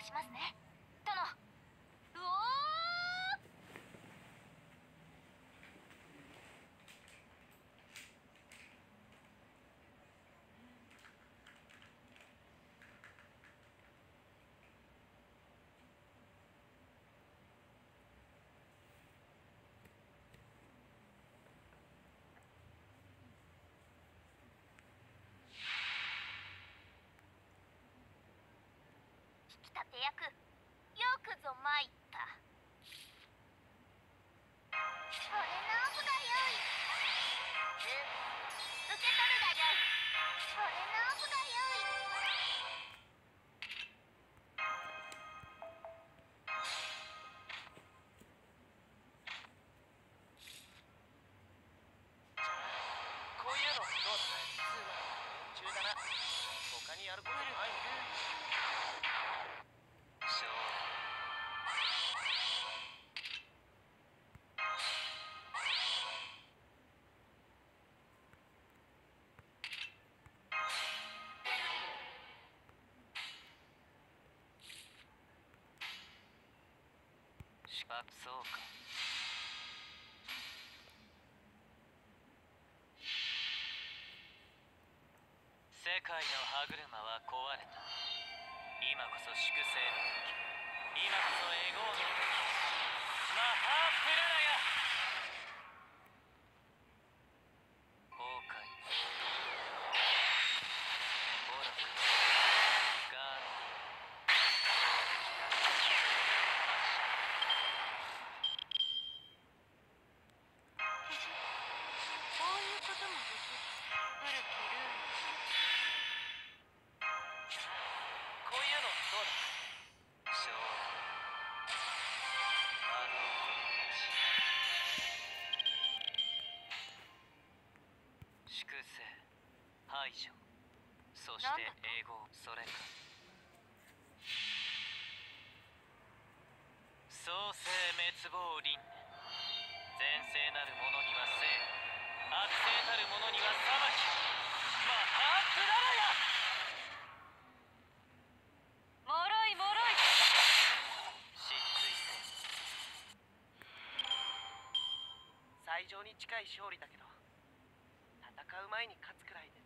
しますね殿。うおー。引き立て役よくぞ参った。それのオフがよい。受け取るがよい。それのオフがよい。 こういうのどうする？中だな。他にやることないの？ そうか。世界の歯車は壊れた。今こそ粛清の時。今こそエゴーの時。マハープララヤ。崩壊。オラク。ガード。排除。そして英語、それか。創世滅亡輪廻。前世なる者には生、悪性たる者には裁き。マハープララヤ。 もろいもろい。 失墜せ。 最上に近い勝利だけど、戦う前に勝つくらいで